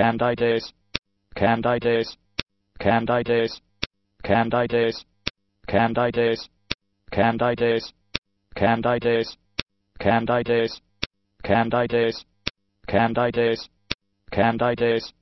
candidase, candidase, candidase, candidase, candidase, candidase, candidase, candidase, candidase, candidase, candidase,